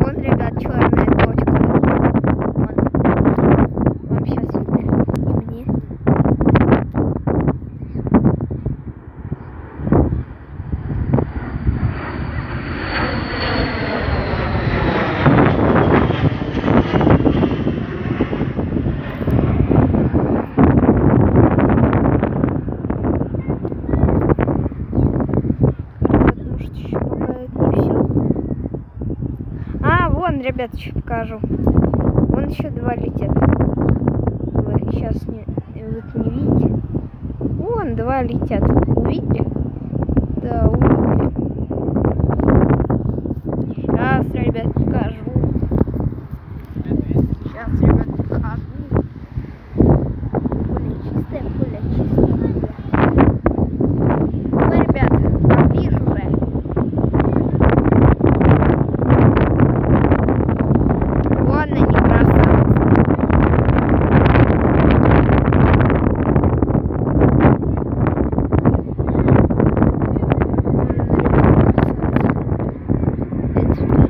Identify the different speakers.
Speaker 1: вон, ребят, черная точка. Вон. Вам сейчас видно? И мне. Вон, ребят, еще покажу. Вон еще два летят. Вы сейчас не видите. Вон два летят. Увидели? Да, увидели. Сейчас, ребят, покажу. Сейчас, ребят, покажу. Поле чистое, поле чистое. Ой, ребят, поближе уже. It's